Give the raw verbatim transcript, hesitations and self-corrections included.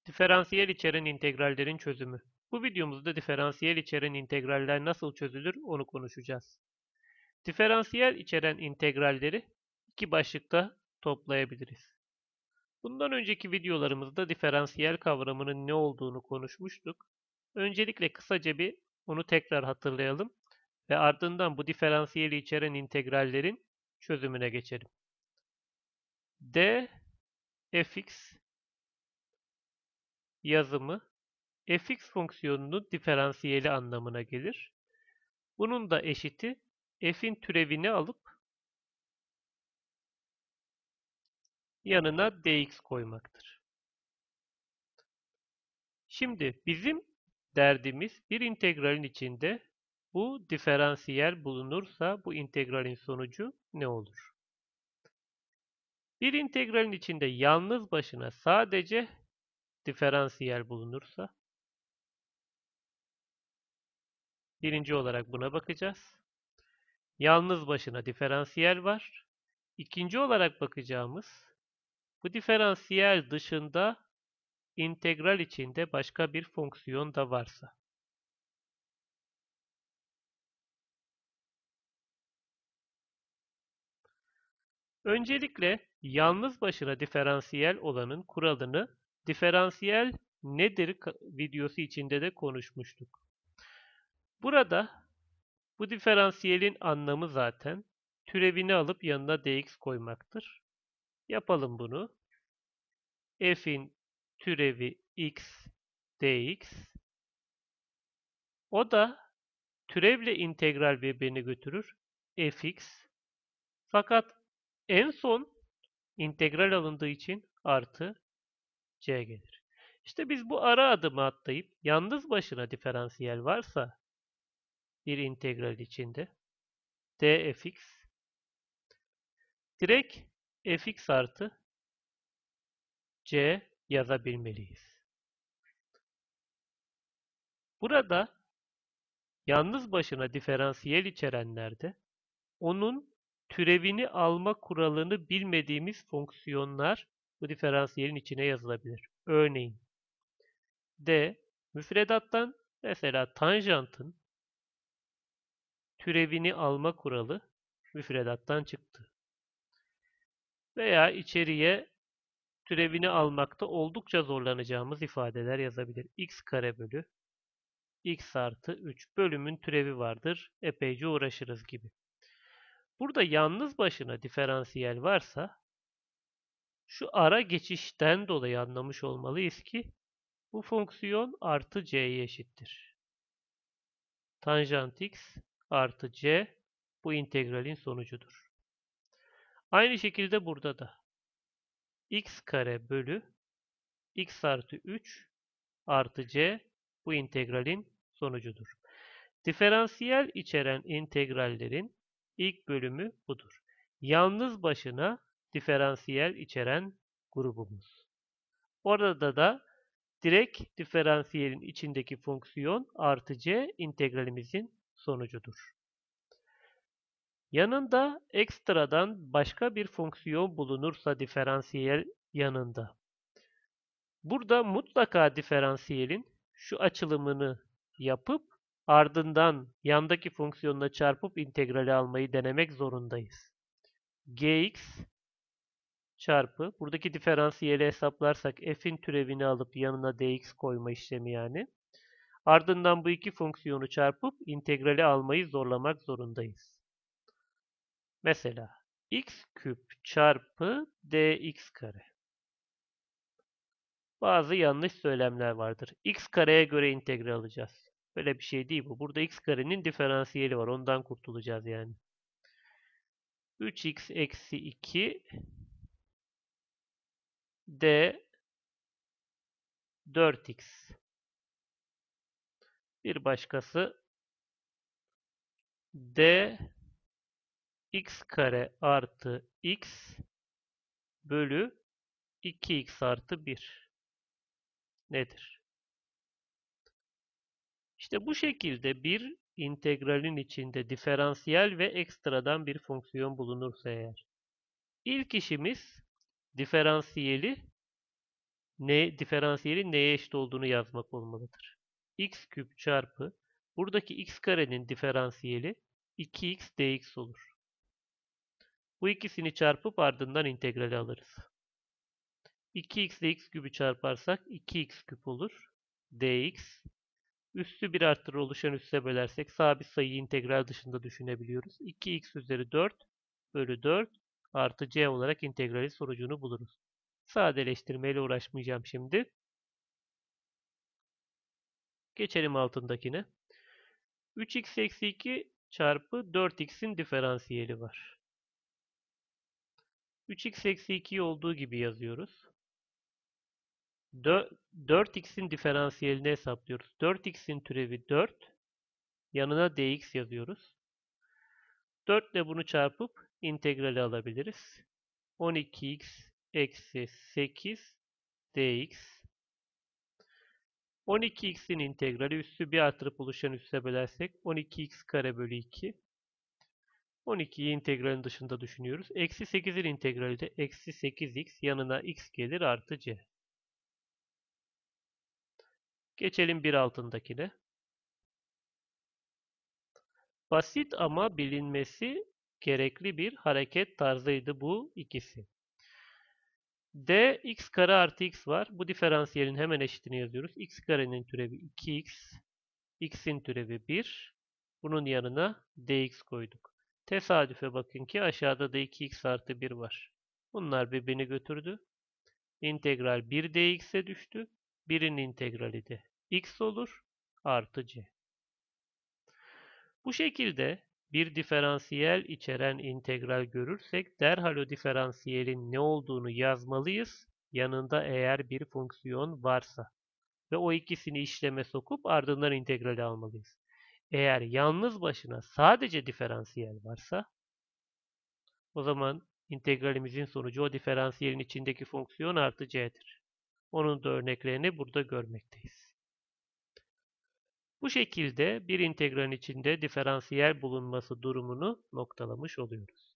Diferansiyel içeren integrallerin çözümü. Bu videomuzda diferansiyel içeren integraller nasıl çözülür onu konuşacağız. Diferansiyel içeren integralleri iki başlıkta toplayabiliriz. Bundan önceki videolarımızda diferansiyel kavramının ne olduğunu konuşmuştuk. Öncelikle kısaca bir onu tekrar hatırlayalım ve ardından bu diferansiyeli içeren integrallerin çözümüne geçelim. D fx yazımı fx fonksiyonunun diferansiyeli anlamına gelir. Bunun da eşiti f'in türevini alıp yanına dx koymaktır. Şimdi bizim derdimiz bir integralin içinde bu diferansiyel bulunursa bu integralin sonucu ne olur? Bir integralin içinde yalnız başına sadece diferansiyel bulunursa birinci olarak buna bakacağız. Yalnız başına diferansiyel var. İkinci olarak bakacağımız bu diferansiyel dışında integral içinde başka bir fonksiyon da varsa. Öncelikle yalnız başına diferansiyel olanın kuralını diferansiyel nedir videosu içinde de konuşmuştuk. Burada bu diferansiyelin anlamı zaten türevini alıp yanına dx koymaktır. Yapalım bunu. F'in türevi x dx. O da türevle integral birbirini götürür. Fx. Fakat en son integral alındığı için artı c gelir. İşte biz bu ara adımı atlayıp yalnız başına diferansiyel varsa bir integral içinde dfx direkt fx artı c yazabilmeliyiz. Burada yalnız başına diferansiyel içerenlerde onun türevini alma kuralını bilmediğimiz fonksiyonlar bu diferansiyelin içine yazılabilir. Örneğin d müfredattan mesela tanjantın türevini alma kuralı müfredattan çıktı. Veya içeriye türevini almakta oldukça zorlanacağımız ifadeler yazabilir. X kare bölü x artı üç bölümün türevi vardır. Epeyce uğraşırız gibi. Burada yalnız başına diferansiyel varsa şu ara geçişten dolayı anlamış olmalıyız ki bu fonksiyon artı c'ye eşittir. Tanjant x artı c bu integralin sonucudur. Aynı şekilde burada da x kare bölü x artı üç artı c bu integralin sonucudur. Diferansiyel içeren integrallerin ilk bölümü budur. Yalnız başına diferansiyel içeren grubumuz. Orada da direkt diferansiyelin içindeki fonksiyon artı c integralimizin sonucudur. Yanında ekstradan başka bir fonksiyon bulunursa diferansiyel yanında. Burada mutlaka diferansiyelin şu açılımını yapıp ardından yandaki fonksiyonla çarpıp integrali almayı denemek zorundayız. Gx çarpı buradaki diferansiyeli hesaplarsak f'in türevini alıp yanına dx koyma işlemi yani. Ardından bu iki fonksiyonu çarpıp integrali almayı zorlamak zorundayız. Mesela x küp çarpı dx kare. Bazı yanlış söylemler vardır. X kareye göre integral alacağız. Böyle bir şey değil bu. Burada x karenin diferansiyeli var. Ondan kurtulacağız yani. üç x eksi iki d dört x. Bir başkası d x kare artı x bölü iki x artı bir nedir? İşte bu şekilde bir integralin içinde diferansiyel ve ekstradan bir fonksiyon bulunursa eğer. İlk işimiz diferansiyeli ne diferansiyelin neye eşit olduğunu yazmak olmalıdır. X küp çarpı buradaki x karenin diferansiyeli iki x dx olur. Bu ikisini çarpıp ardından integrali alırız. iki x ile x küpü çarparsak iki x küp olur. Dx. Üssü bir artırı oluşan üsse bölersek sabit sayıyı integral dışında düşünebiliyoruz. iki x üzeri dört bölü dört artı c olarak integrali sonucunu buluruz. Sadeleştirmeyle uğraşmayacağım şimdi. Geçelim altındakine. üç x eksi iki çarpı dört x'in diferansiyeli var. üç x eksi ikiyi olduğu gibi yazıyoruz. dört x'in diferansiyelini hesaplıyoruz. dört x'in türevi dört. Yanına dx yazıyoruz. dört ile bunu çarpıp integrali alabiliriz. on iki x eksi sekiz dx. on iki x'in integrali üssü bir artırıp oluşan üsse bölersek on iki x kare bölü iki. on ikiyi integralin dışında düşünüyoruz. Eksi sekizin integrali de eksi sekiz x yanına x gelir artı c. Geçelim bir altındakine. Basit ama bilinmesi gerekli bir hareket tarzıydı bu ikisi. D x kare artı x var. Bu diferansiyelin hemen eşitini yazıyoruz. X karenin türevi iki x. X'in türevi bir. Bunun yanına dx koyduk. Tesadüfe bakın ki aşağıda da iki x artı bir var. Bunlar birbirini götürdü. İntegral bir dx'e düştü. birin integrali de x olur artı c. Bu şekilde bir diferansiyel içeren integral görürsek derhal o diferansiyelin ne olduğunu yazmalıyız. Yanında eğer bir fonksiyon varsa ve o ikisini işleme sokup ardından integrali almalıyız. Eğer yalnız başına sadece diferansiyel varsa o zaman integralimizin sonucu o diferansiyelin içindeki fonksiyon artı c'dir. Onun da örneklerini burada görmekteyiz. Bu şekilde bir integralin içinde diferansiyel bulunması durumunu noktalamış oluyoruz.